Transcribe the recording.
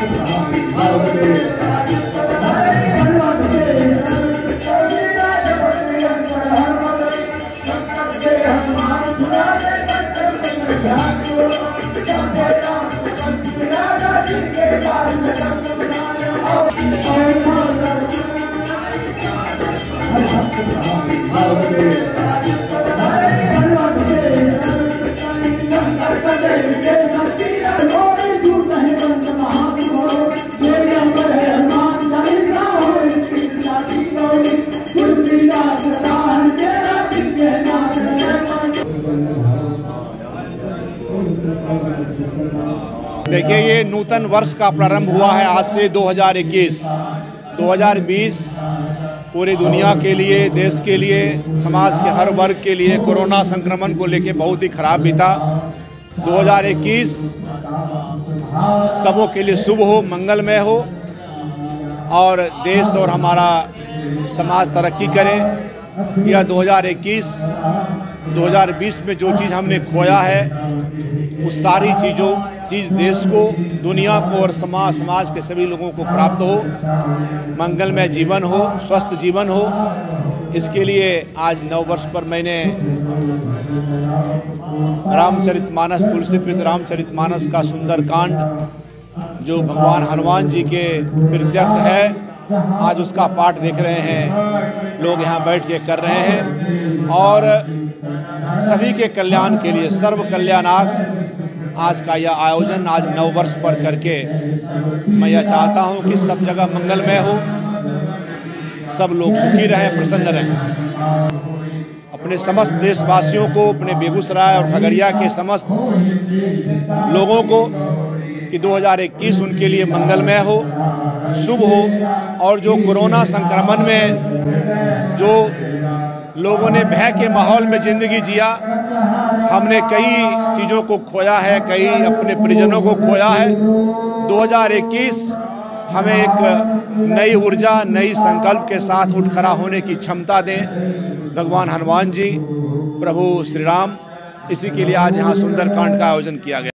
देखिए, ये नूतन वर्ष का प्रारंभ हुआ है आज से 2021। 2020 पूरी दुनिया के लिए, देश के लिए, समाज के हर वर्ग के लिए कोरोना संक्रमण को लेकर बहुत ही खराब बीता। 2021 सबों के लिए शुभ हो, मंगलमय हो और देश और हमारा समाज तरक्की करे। यह 2020 में जो चीज़ हमने खोया है उस सारी चीज़ देश को, दुनिया को और समाज के सभी लोगों को प्राप्त हो, मंगलमय जीवन हो, स्वस्थ जीवन हो। इसके लिए आज नववर्ष पर मैंने रामचरितमानस, तुलसीकृत रामचरितमानस का सुंदर कांड जो भगवान हनुमान जी के प्रीत्यर्थ है, आज उसका पाठ देख रहे हैं, लोग यहाँ बैठ के कर रहे हैं और सभी के कल्याण के लिए, सर्व कल्याणार्थ आज का यह आयोजन आज नववर्ष पर करके मैं यह चाहता हूँ कि सब जगह मंगलमय हो, सब लोग सुखी रहें, प्रसन्न रहें। अपने समस्त देशवासियों को, अपने बेगूसराय और खगड़िया के समस्त लोगों को कि 2021 उनके लिए मंगलमय हो, शुभ हो और जो कोरोना संक्रमण में जो लोगों ने भय के माहौल में ज़िंदगी जिया, हमने कई चीज़ों को खोया है, कई अपने परिजनों को खोया है। 2021 हमें एक नई ऊर्जा, नई संकल्प के साथ उठ खड़ा होने की क्षमता दें भगवान हनुमान जी, प्रभु श्री राम। इसी के लिए आज यहाँ सुंदरकांड का आयोजन किया गया।